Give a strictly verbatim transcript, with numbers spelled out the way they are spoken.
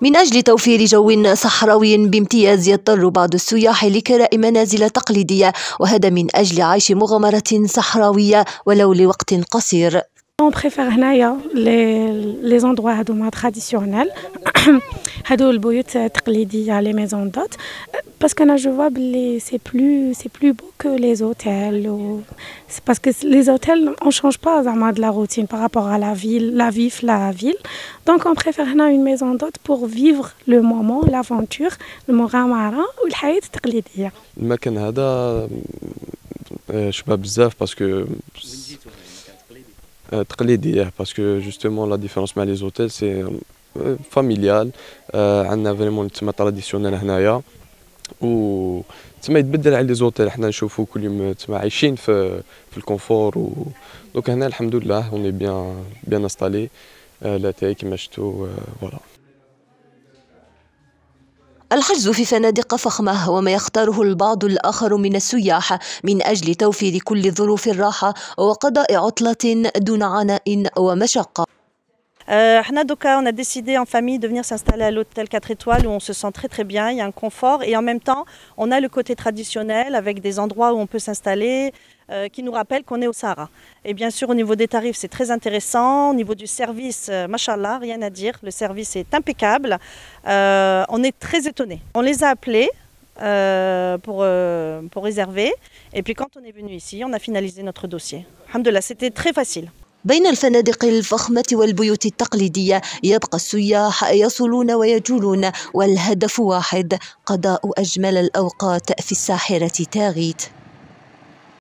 من أجل توفير جو صحراوي بامتياز يضطر بعض السياح لكراء منازل تقليدية، وهذا من أجل عيش مغامرة صحراوية ولو لوقت قصير. On préfère هنايا les endroits هذوما traditionnels هادو البيوت التقليدية les maisons d'hôtes parce que je vois que c'est plus c'est plus beau que les hôtels ou c'est parce que les hôtels on change pas vraiment de la routine par rapport à la ville la vie la ville donc on préfère هنا une maison d'hôtes pour vivre le moment l'aventure المغامرة والحياة التقليدية. المكان هذا شبه بزاف باسكو تقليدية باسكو جوستومون لا ديفيرونس مع لي زوتيل سي فاميليال عندنا فريمون تما تراديسيونيل هنايا و تما يتبدل على لي زوتيل حنا نشوفو كل يوم تما عايشين في في الكونفور و دونك هنا الحمد لله اوني بيان بيان انستالي لاتاي كيما شفتو فوالا. الحجز في فنادق فخمة وما يختاره البعض الآخر من السياح من أجل توفير كل ظروف الراحة وقضاء عطلة دون عناء ومشقة. Euh, on a décidé en famille de venir s'installer à l'hôtel quatre étoiles où on se sent très très bien, il y a un confort et en même temps on a le côté traditionnel avec des endroits où on peut s'installer euh, qui nous rappellent qu'on est au Sahara. Et bien sûr au niveau des tarifs c'est très intéressant, au niveau du service, euh, machallah, rien à dire, le service est impeccable, euh, on est très étonnés. On les a appelés euh, pour, euh, pour réserver et puis quand on est venu ici on a finalisé notre dossier. Alhamdoulilah, c'était très facile. بين الفنادق الفخمة والبيوت التقليدية يبقى السياح يصلون ويجولون والهدف واحد: قضاء أجمل الأوقات في الساحرة تاغيت.